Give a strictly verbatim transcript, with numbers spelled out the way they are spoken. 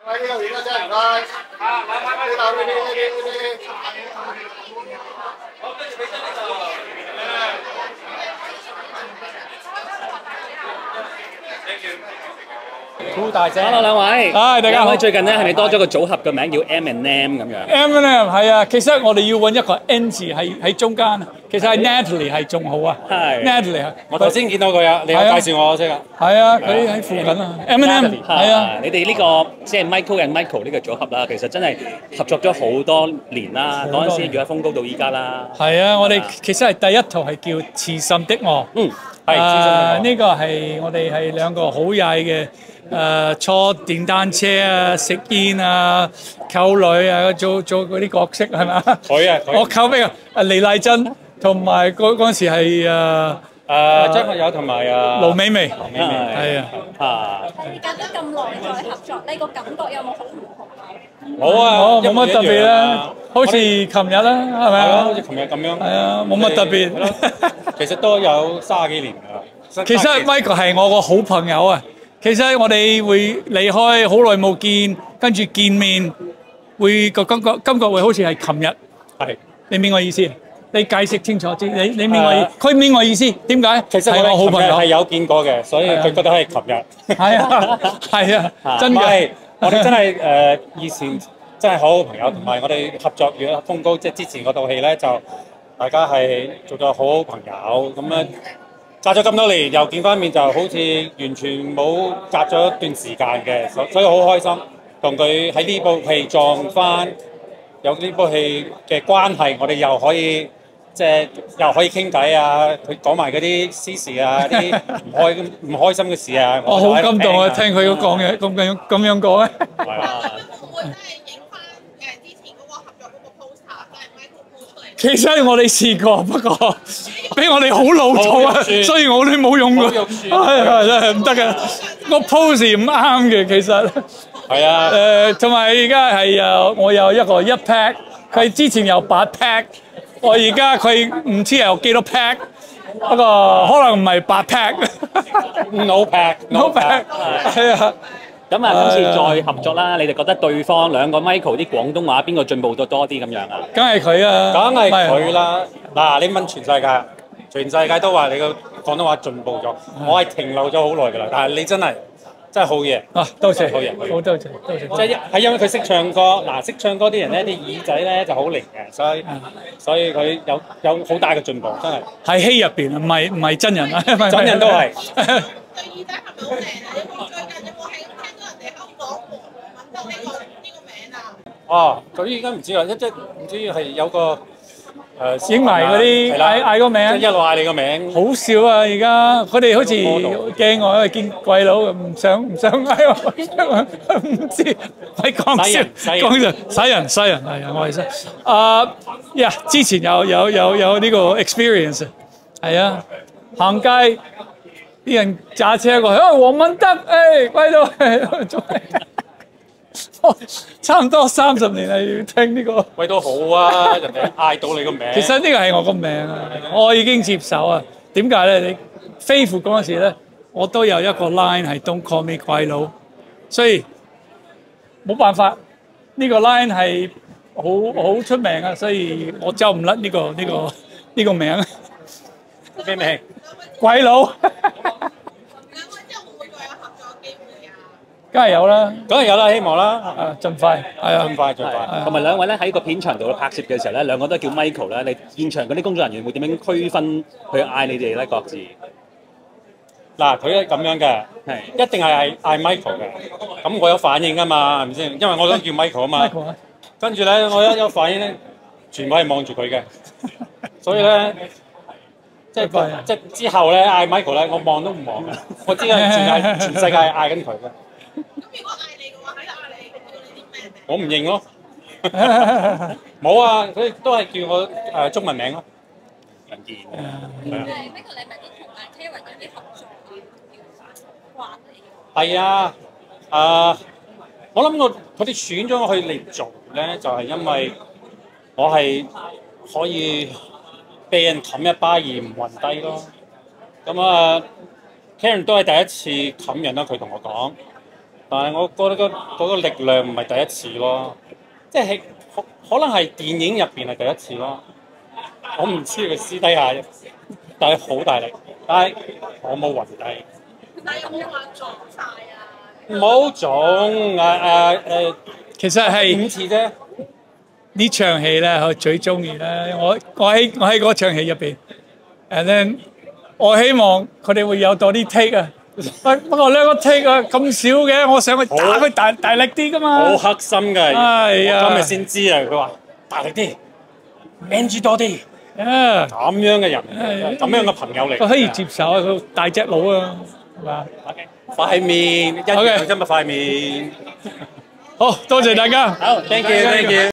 喂，呢度而家真係唔該。啊，買買買呢度呢啲呢啲呢啲。好，跟住俾張呢度。Thank you。 好大隻 Hello 兩位， 唉大家好兩位最近咧係咪多咗個組合嘅名叫 M and M 咁樣？ M and M 係啊，其實我哋要揾一個 N 字喺喺中間啊。其實係 Natalie 係仲好啊。 係 Natalie 啊， 我頭先見到佢啊，你有介紹我識啊？ 係啊，佢喺附近啊。M and M 係啊， 你哋呢個即係 Michael and Michael 呢個組合啦，其實真係合作咗好多年啦。嗰陣時住喺豐高到依家啦。 係啊，我哋其實係第一套係叫《痴心的我》。 嗯， 係。誒呢個係我哋係兩個好曳嘅。誒坐電單車啊，食煙啊，溝女啊，做做嗰啲角色係咪？ 佢啊， 我溝邊個？李麗珍同埋嗰嗰陣時係誒誒張學友同埋啊盧美美， 盧美美係啊啊！ 隔咗咁耐再合作，呢個感覺有冇好唔同啊？ 冇啊， 冇冇乜特別啦，好似琴日啦，係咪啊？ 好似琴日咁樣。 係啊，冇乜特別。 其實都有卅幾年㗎。 其實 Michael 係我個好朋友啊。其實我哋會離開好耐冇見，跟住見面，會個感覺感覺會好似係琴日。 係， 你明我意思？你解釋清楚啲。你你明我意？佢明我意思？點解？ 其實我好朋友係有見過嘅，所以佢覺得係琴日。 係啊，係啊，真嘅。 我哋真係誒以前真係好好朋友，同埋我哋合作完《風高》即係之前嗰套戲咧，就大家係做咗好好朋友咁樣。隔咗咁多年，又見翻面，就好似完全冇隔咗一段時間嘅，所所以好開心，同佢喺呢部戲撞翻，有呢部戲嘅關係，我哋又可以即係又可以傾偈啊，佢講埋嗰啲私事啊，啲唔開唔開心嘅事啊， 我好感動啊！聽佢講嘢咁樣咁樣講咧。 係啊。 其實我哋試過，不過俾我哋好老土啊，所以我哋冇用過。係係真係唔得嘅，個 pose 唔啱嘅其實。 係啊。 誒，同埋而家係有我有一個一 pack， 佢之前有八 pack， 我而家佢唔知有幾多 pack， 不過可能唔係八 pack。No pack，no pack， 係啊。 咁啊，今次再合作啦，你哋覺得對方兩個 Michael 啲廣東話邊個進步得多啲咁樣啊？ 梗係佢啊！ 梗係佢啦！嗱，你問全世界，全世界都話你個廣東話進步咗，我係停留咗好耐㗎啦。但係你真係真係好嘢啊！多謝， 好嘢， 好多謝，多謝。 即係係因為佢識唱歌，嗱識唱歌啲人咧，啲耳仔咧就好靈嘅，所以所以佢有有好大嘅進步，真係。 喺戲入邊，唔係唔係真人啊！ 真人都係。 對耳仔係咪好靚啊？有冇最近有冇係聽到人哋香港揾到呢個呢個名啊？ 哦，佢依家唔知啦，一即唔知係有個誒影埋嗰啲嗌嗌個名， 即係一路嗌你個名。 好少啊！而家佢哋好似驚我，因為見鬼佬唔想唔想嗌我，唔知係講笑講笑，洗人洗人係啊！我係真啊呀！之前有有有有呢個 experience 係啊，行街。啲人揸車過去，啊黃文德，誒歸到做咩？差唔多三十年啦，要聽呢個。 喂都好啊，人哋嗌到你個名。 其實呢個係我個名啊，我已經接受啊。點解咧？你飛虎嗰陣時咧，我都有一個 line 係 Don't call me 鬼佬，所以冇辦法，呢個 line 係好好出名啊，所以我走唔甩呢個呢個呢個名。 咩名？ 鬼佬。 兩位之後會唔會再有合作機會啊？ 梗係有啦， 梗係有啦，希望啦。 啊，盡快，係啊， 盡快盡快。 同埋兩位咧喺個片場度拍攝嘅時候咧，兩個都叫 Michael 咧。你現場嗰啲工作人員會點樣區分去嗌你哋咧？各自嗱，佢係咁樣嘅，係一定係嗌嗌 Michael 嘅。咁我有反應㗎嘛，係咪先？因為我都叫 Michael 啊嘛。跟住咧，我一有反應咧，全部係望住佢嘅，所以咧。即係即係之後咧嗌 Michael 咧，我望都唔望嘅，我知係全係全世界嗌緊佢嘅。 咁如果嗌你嘅話，喺度嗌你，叫你啲咩名？ 我唔認咯，冇啊，佢都係叫我誒中文名咯。人見係啊。 Michael 你咪啲同阿 Karen 有啲合作啊，關你。 係啊，誒，我諗我佢哋選咗我去嚟做咧，就係因為我係可以。被人冚一巴而唔暈低咯，咁啊 ，Karen 都係第一次冚人啦。佢同我講， 但係我覺得嗰嗰個力量唔係第一次咯，即係可可能係電影入邊係第一次咯。我唔知佢私底下，但係好大力，但係我冇暈低。 但係有冇話撞晒啊？ 冇撞誒誒誒， 其實係五次啫。 呢場戲咧，我最中意咧。我我喺我喺嗰場戲入邊，and then 我希望佢哋會有多啲 take 啊。不不過呢個 take 啊咁少嘅，我想去打佢大大力啲噶嘛。 好黑心㗎， 係啊我今日先知啊！佢話大力啲 ，N G 多啲， 啊， 咁樣嘅人，咁樣嘅朋友嚟， 佢可以接受啊，佢大隻佬啊，係嘛？ 塊面一樣啫嘛，塊面。 好多謝大家。 好，thank you，thank you。